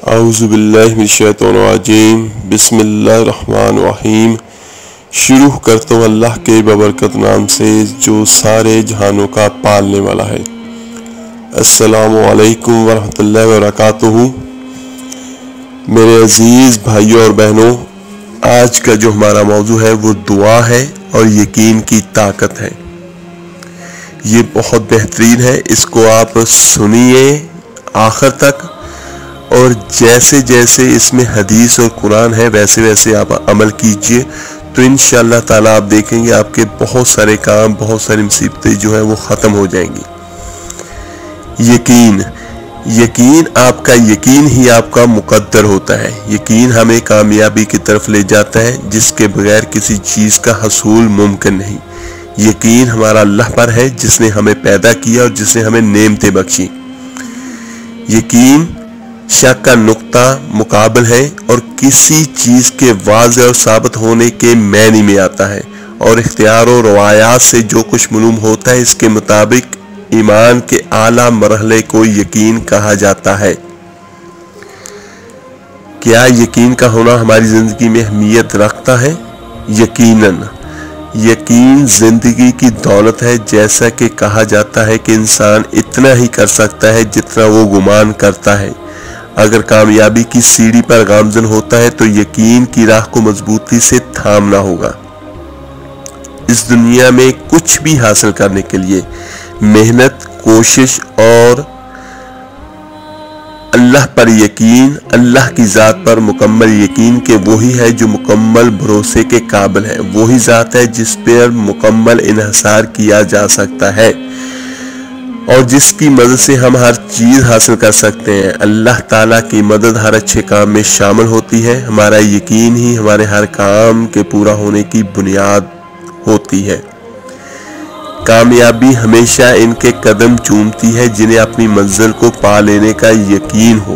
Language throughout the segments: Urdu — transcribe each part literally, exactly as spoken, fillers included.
اعوذ باللہ من الشیطان الرجیم بسم اللہ الرحمن الرحیم۔ شروع کرتا ہوں اللہ کے بابرکت نام سے جو سارے جہانوں کا پالنے والا ہے۔ السلام علیکم ورحمۃ اللہ وبرکاتہ۔ میرے عزیز بھائیوں اور بہنوں، آج کا جو ہمارا موضوع ہے وہ دعا ہے اور یقین کی طاقت ہے۔ یہ بہت بہترین ہے، اس کو آپ سنیے آخر تک، اور جیسے جیسے اس میں حدیث اور قرآن ہے ویسے ویسے آپ عمل کیجئے تو انشاءاللہ تعالیٰ آپ دیکھیں گے آپ کے بہت سارے کام، بہت ساری مصیبتیں جو ہیں وہ ختم ہو جائیں گی۔ یقین یقین آپ کا یقین ہی آپ کا مقدر ہوتا ہے۔ یقین ہمیں کامیابی کی طرف لے جاتا ہے جس کے بغیر کسی چیز کا حصول ممکن نہیں۔ یقین ہمارا اللہ پر ہے جس نے ہمیں پیدا کیا اور جس نے ہمیں نعمتیں بخشی۔ یقین شک کا نقطہ مقابل ہے اور کسی چیز کے واضح اور ثابت ہونے کے معنی میں آتا ہے، اور اختیار و روایات سے جو کچھ معلوم ہوتا ہے اس کے مطابق ایمان کے اعلیٰ مرحلے کو یقین کہا جاتا ہے۔ کیا یقین کا ہونا ہماری زندگی میں اہمیت رکھتا ہے؟ یقیناً یقین زندگی کی دولت ہے، جیسا کہ کہا جاتا ہے کہ انسان اتنا ہی کر سکتا ہے جتنا وہ گمان کرتا ہے۔ اگر کامیابی کی سیڑھی پر گامزن ہوتا ہے تو یقین کی راہ کو مضبوطی سے تھامنا ہوگا۔ اس دنیا میں کچھ بھی حاصل کرنے کے لیے محنت، کوشش اور اللہ پر یقین، اللہ کی ذات پر مکمل یقین کہ وہی ہے جو مکمل بھروسے کے قابل ہے، وہی ذات ہے جس پر مکمل انحصار کیا جا سکتا ہے اور جس کی مدد سے ہم ہر چیز حاصل کر سکتے ہیں۔ اللہ تعالیٰ کی مدد ہر اچھے کام میں شامل ہوتی ہے۔ ہمارا یقین ہی ہمارے ہر کام کے پورا ہونے کی بنیاد ہوتی ہے۔ کامیابی ہمیشہ ان کے قدم چومتی ہے جنہیں اپنی منزل کو پا لینے کا یقین ہو۔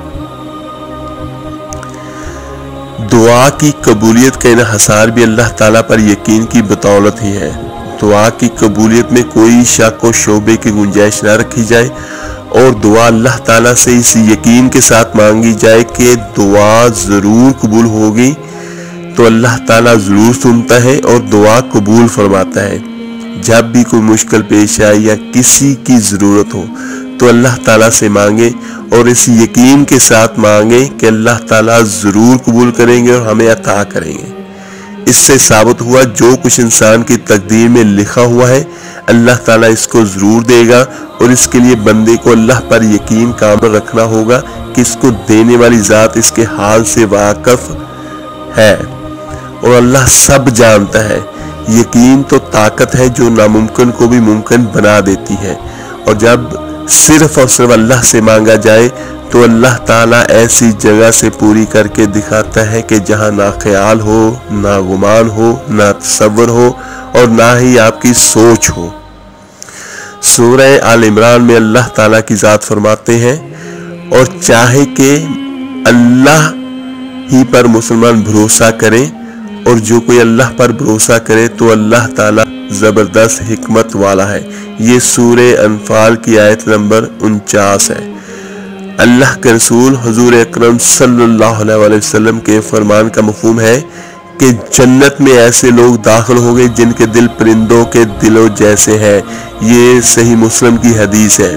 دعا کی قبولیت کا انحصار بھی اللہ تعالیٰ پر یقین کی بدولت ہی ہے۔ دعا کی قبولیت میں کوئی شک و شبے کی گنجائش نہ رکھی جائے اور دعا اللہ تعالیٰ سے اس یقین کے ساتھ مانگی جائے کہ دعا ضرور قبول ہوگی تو اللہ تعالیٰ ضرور سنتا ہے اور دعا قبول فرماتا ہے۔ جب بھی کوئی مشکل پیش آئے یا کسی کی ضرورت ہو تو اللہ تعالیٰ سے مانگے اور اس یقین کے ساتھ مانگے کہ اللہ تعالیٰ ضرور قبول کریں گے اور ہمیں عطا کریں گے۔ اس سے ثابت ہوا جو کچھ انسان کی تقدیر میں لکھا ہوا ہے اللہ تعالیٰ اس کو ضرور دے گا، اور اس کے لیے بندے کو اللہ پر یقین کامل رکھنا ہوگا کہ اس کو دینے والی ذات اس کے حال سے واقف ہے اور اللہ سب جانتا ہے۔ یقین تو طاقت ہے جو ناممکن کو بھی ممکن بنا دیتی ہے، اور جب صرف اور صرف اللہ سے مانگا جائے تو اللہ تعالیٰ ایسی جگہ سے پوری کر کے دکھاتا ہے کہ جہاں نہ خیال ہو، نہ گمان ہو، نہ تصور ہو اور نہ ہی آپ کی سوچ ہو۔ سورہ آل عمران میں اللہ تعالیٰ کی ذات فرماتے ہیں، اور چاہے کہ اللہ ہی پر مسلمان بھروسہ کریں، اور جو کوئی اللہ پر بھروسہ کرے تو اللہ تعالیٰ زبردست حکمت والا ہے۔ یہ سورہ انفال کی آیت نمبر انچاس ہے۔ اللہ کے رسول حضور اکرم صلی اللہ علیہ وسلم کے فرمان کا مفہوم ہے کہ جنت میں ایسے لوگ داخل ہوں گے جن کے دل پرندوں کے دلوں جیسے ہیں۔ یہ صحیح مسلم کی حدیث ہے۔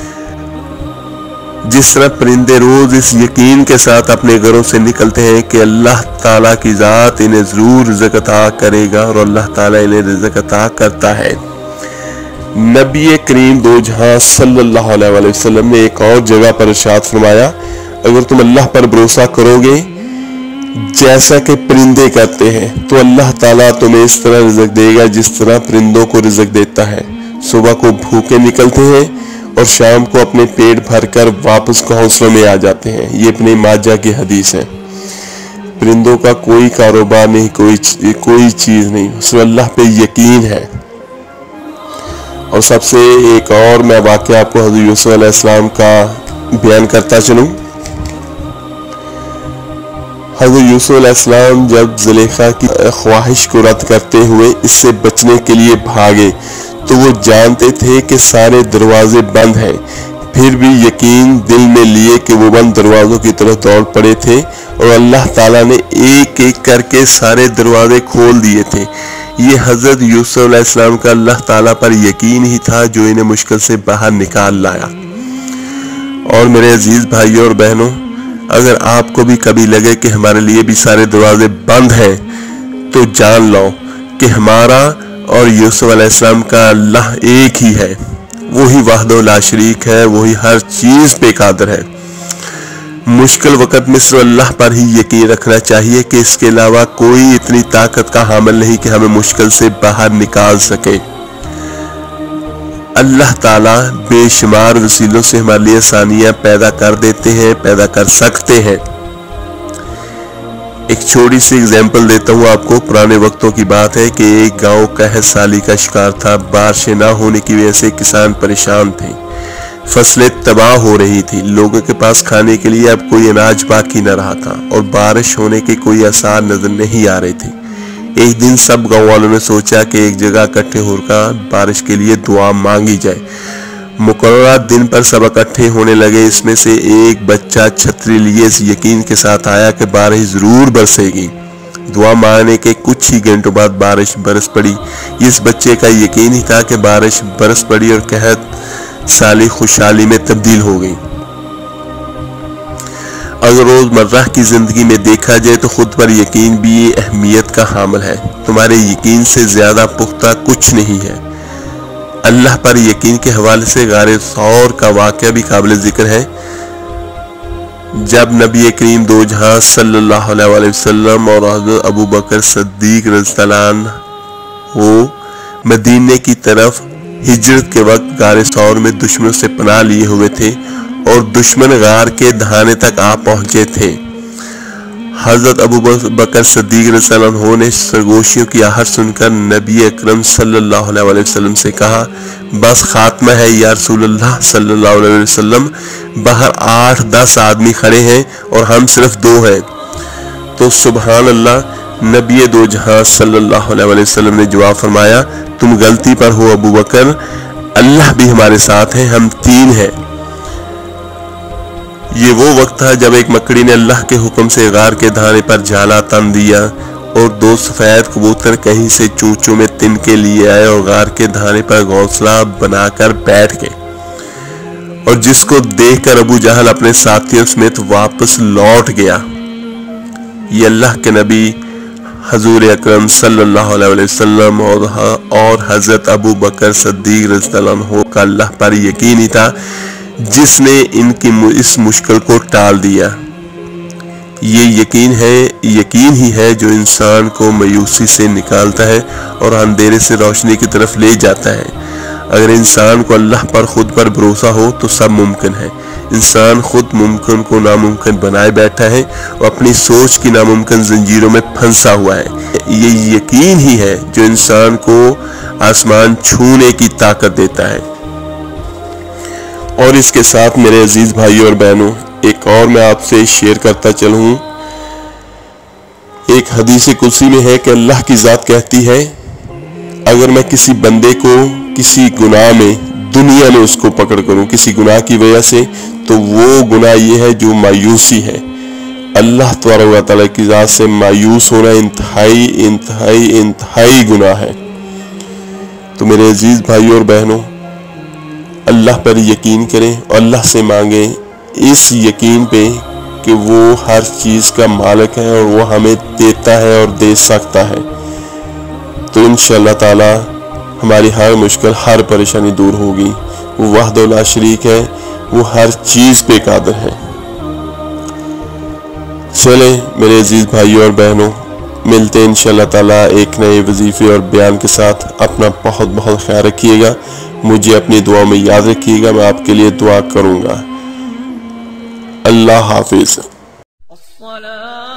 جس طرح پرندے روز اس یقین کے ساتھ اپنے گھروں سے نکلتے ہیں کہ اللہ تعالیٰ کی ذات انہیں ضرور رزق عطا کرے گا، اور اللہ تعالیٰ انہیں رزق عطا کرتا ہے۔ نبی کریم دو جہاں صلی اللہ علیہ وسلم نے ایک اور جگہ پر ارشاد فرمایا، اگر تم اللہ پر بھروسہ کرو گے جیسا کہ پرندے کرتے ہیں تو اللہ تعالیٰ تمہیں اس طرح رزق دے گا جس طرح پرندوں کو رزق دیتا ہے۔ صبح کو بھوکے نکلتے ہیں اور شام کو اپنے پیٹ بھر کر واپس گھونسلوں میں آ جاتے ہیں۔ یہ اپنے ماجہ کی حدیث ہے۔ پرندوں کا کوئی کاروبار نہیں، کوئی کوئی چیز نہیں، صرف اللہ پہ یقین ہے۔ اور سب سے ایک اور میں واقعہ آپ کو حضرت یوسف علیہ السلام کا بیان کرتا چلوں۔ حضرت یوسف علیہ السلام جب زلیخا کی خواہش کو رد کرتے ہوئے اس سے بچنے کے لیے بھاگے تو وہ جانتے تھے کہ سارے دروازے بند ہیں، پھر بھی یقین دل میں لیے کہ وہ بند دروازوں کی طرف دوڑ پڑے تھے اور اللہ تعالیٰ نے ایک ایک کر کے سارے دروازے کھول دیے تھے۔ یہ حضرت یوسف علیہ السلام کا اللہ تعالیٰ پر یقین ہی تھا جو انہیں مشکل سے باہر نکال لایا۔ اور میرے عزیز بھائیوں اور بہنوں، اگر آپ کو بھی کبھی لگے کہ ہمارے لیے بھی سارے دروازے بند ہیں تو جان لو کہ ہمارا اور یوسف علیہ السلام کا اللہ ایک ہی ہے، وہی وحدہ لا شریک ہے، وہی ہر چیز پہ قادر ہے۔ مشکل وقت میں صرف اللہ پر ہی یقین رکھنا چاہیے کہ اس کے علاوہ کوئی اتنی طاقت کا حامل نہیں کہ ہمیں مشکل سے باہر نکال سکے۔ اللہ تعالیٰ بے شمار وسیلوں سے ہمارے لیے آسانیاں پیدا کر دیتے ہیں، پیدا کر سکتے ہیں۔ ایک چھوٹی سی اگزامپل دیتا ہوں آپ کو۔ پرانے وقتوں کی بات ہے کہ ایک گاؤں قحط سالی کا شکار تھا۔ بارشیں نہ ہونے کی وجہ سے کسان پریشان تھے، فصلیں تباہ ہو رہی تھی، لوگوں کے پاس کھانے کے لیے اب کوئی اناج باقی نہ رہا تھا اور بارش ہونے کے کوئی آثار نظر نہیں آ رہے تھے۔ ایک دن سب گاؤں والوں نے سوچا کہ ایک جگہ اکٹھے ہو کر بارش کے لیے دعا مانگی جائے۔ مقررہ دن پر سب اکٹھے ہونے لگے۔ اس میں سے ایک بچہ چھتری لیے اس یقین کے ساتھ آیا کہ بارش ضرور برسے گی۔ دعا مانگنے کے کچھ ہی گھنٹوں بعد بارش برس پڑی۔ اس بچے کا یقین ہی تھا کہ بارش برس پڑی اور قحط سالی خوشحالی میں تبدیل ہو گئی۔ اگر روزمرہ کی زندگی میں دیکھا جائے تو خود پر یقین بھی اہمیت کا حامل ہے۔ تمہارے یقین سے زیادہ پختہ کچھ نہیں ہے۔ اللہ پر یقین کے حوالے سے غار ثور کا واقعہ بھی قابل ذکر ہے۔ جب نبی کریم دو جہاں صلی اللہ علیہ وسلم اور حضرت ابو بکر صدیق رضی اللہ عنہ وہ مدینے کی طرف ہجرت کے وقت غار ثور میں دشمنوں سے پناہ لیے ہوئے تھے اور دشمن غار کے دہانے تک آ پہنچے تھے، حضرت ابو بکر صدیق رضی اللہ عنہ نے سرگوشیوں کی آہٹ سن کر نبی اکرم صلی اللہ علیہ وسلم سے کہا، بس خاتمہ ہے یا رسول اللہ صلی اللہ علیہ وسلم، باہر آٹھ دس آدمی کھڑے ہیں اور ہم صرف دو ہیں۔ تو سبحان اللہ، نبی دو جہاں صلی اللہ علیہ وسلم نے جواب فرمایا، تم غلطی پر ہو ابو بکر، اللہ بھی ہمارے ساتھ ہے، ہم تین ہیں۔ یہ وہ وقت تھا جب ایک مکڑی نے اللہ کے حکم سے غار کے دہانے پر جالا تن دیا اور دو سفید کبوتر کہیں سے چونچوں میں تن کے لیے آئے اور غار کے دہانے پر گھونسلہ بنا کر بیٹھ گئے، اور جس کو دیکھ کر ابو جہل اپنے ساتھیوں سمیت واپس لوٹ گیا۔ یہ اللہ کے نبی حضور اکرم صلی اللہ علیہ وسلم اور حضرت ابو بکر صدیق رضی اللہ عنہ کا اللہ پر یقین ہی تھا جس نے ان کی اس مشکل کو ٹال دیا۔ یہ یقین ہے یقین ہی ہے جو انسان کو مایوسی سے نکالتا ہے اور اندھیرے سے روشنی کی طرف لے جاتا ہے۔ اگر انسان کو اللہ پر خود پر بھروسہ ہو تو سب ممکن ہے۔ انسان خود ممکن کو ناممکن بنائے بیٹھا ہے اور اپنی سوچ کی ناممکن زنجیروں میں پھنسا ہوا ہے۔ یہ یقین ہی ہے جو انسان کو آسمان چھونے کی طاقت دیتا ہے۔ اور اس کے ساتھ میرے عزیز بھائیوں اور بہنوں، ایک اور میں آپ سے شیئر کرتا چلوں۔ ایک حدیث قدسی میں ہے کہ اللہ کی ذات کہتی ہے، اگر میں کسی بندے کو کسی گناہ میں دنیا میں اس کو پکڑ کروں کسی گناہ کی وجہ سے، تو وہ گناہ یہ ہے جو مایوسی ہے۔ اللہ تبارک و تعالیٰ کی ذات سے مایوس ہونا انتہائی انتہائی انتہائی گناہ ہے۔ تو میرے عزیز بھائیوں اور بہنوں، اللہ پر یقین کریں اور اللہ سے مانگیں اس یقین پہ کہ وہ ہر چیز کا مالک ہے اور وہ ہمیں دیتا ہے اور دے سکتا ہے۔ تو انشاءاللہ تعالی ہماری ہر مشکل ہر پریشانی دور ہوگی۔ وہ وحدہ لا شریک ہے، وہ ہر چیز پہ قادر ہے۔ چلیں میرے عزیز بھائیوں اور بہنوں، ملتے ہیں انشاءاللہ تعالی ایک نئے وظیفے اور بیان کے ساتھ۔ اپنا بہت بہت خیال رکھیے گا، مجھے اپنی دعا میں یاد رکھیے گا، میں آپ کے لیے دعا کروں گا۔ اللہ حافظ۔